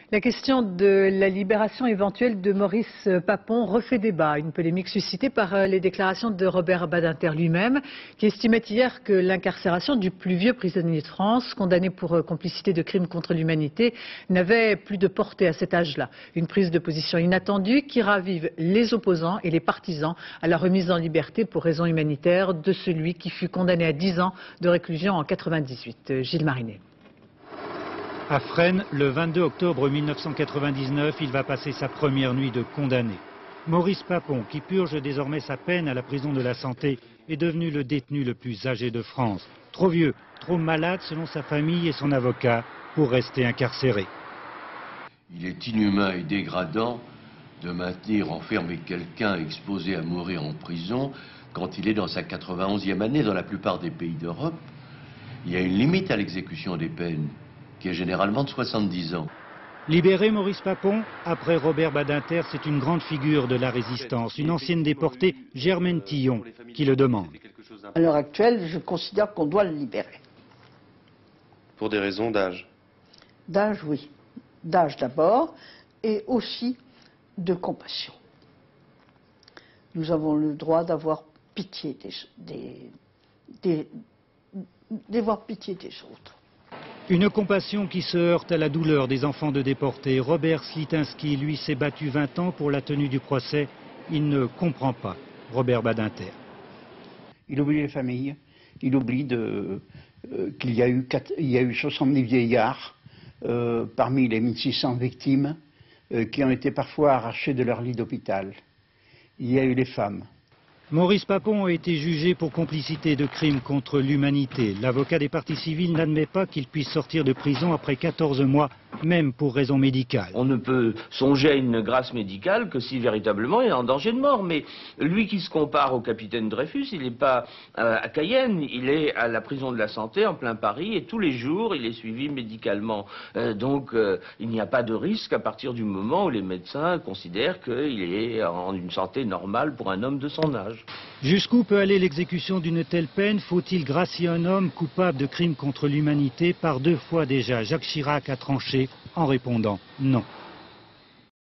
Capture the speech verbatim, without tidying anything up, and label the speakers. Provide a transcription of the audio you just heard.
Speaker 1: La question de la libération éventuelle de Maurice Papon refait débat. Une polémique suscitée par les déclarations de Robert Badinter lui-même, qui estimait hier que l'incarcération du plus vieux prisonnier de France, condamné pour complicité de crimes contre l'humanité, n'avait plus de portée à cet âge-là. Une prise de position inattendue qui ravive les opposants et les partisans à la remise en liberté pour raison humanitaire de celui qui fut condamné à dix ans de réclusion en quatre-vingt-dix-huit. Gilles Marinet.
Speaker 2: À Fresnes, le vingt-deux octobre mille neuf cent quatre-vingt-dix-neuf, il va passer sa première nuit de condamné. Maurice Papon, qui purge désormais sa peine à la prison de la Santé, est devenu le détenu le plus âgé de France. Trop vieux, trop malade selon sa famille et son avocat pour rester incarcéré.
Speaker 3: Il est inhumain et dégradant de maintenir enfermé quelqu'un exposé à mourir en prison quand il est dans sa quatre-vingt-onzième année dans la plupart des pays d'Europe. Il y a une limite à l'exécution des peines, qui est généralement de soixante-dix ans.
Speaker 2: Libérer Maurice Papon, après Robert Badinter, c'est une grande figure de la résistance, une ancienne déportée, Germaine Tillon, qui le demande.
Speaker 4: À l'heure actuelle, je considère qu'on doit le libérer.
Speaker 5: Pour des raisons d'âge?
Speaker 4: D'âge, oui. D'âge d'abord, et aussi de compassion. Nous avons le droit d'avoir pitié des, des, des, d'avoir pitié des autres.
Speaker 2: Une compassion qui se heurte à la douleur des enfants de déportés. Robert Slitinski, lui, s'est battu vingt ans pour la tenue du procès. Il ne comprend pas Robert Badinter.
Speaker 6: Il oublie les familles, il oublie de, euh, qu'il y a eu, quatre, il y a eu soixante-dix vieillards euh, parmi les mille six cents victimes euh, qui ont été parfois arrachés de leur lit d'hôpital. Il y a eu les femmes.
Speaker 2: Maurice Papon a été jugé pour complicité de crimes contre l'humanité. L'avocat des parties civiles n'admet pas qu'il puisse sortir de prison après quatorze mois, même pour raison médicale.
Speaker 7: On ne peut songer à une grâce médicale que si véritablement il est en danger de mort. Mais lui qui se compare au capitaine Dreyfus, il n'est pas euh, à Cayenne, il est à la prison de la Santé en plein Paris et tous les jours il est suivi médicalement. Euh, donc euh, il n'y a pas de risque à partir du moment où les médecins considèrent qu'il est en une santé normale pour un homme de son âge.
Speaker 2: Jusqu'où peut aller l'exécution d'une telle peine? Faut-il gracier un homme coupable de crimes contre l'humanité? Par deux fois déjà, Jacques Chirac a tranché en répondant non.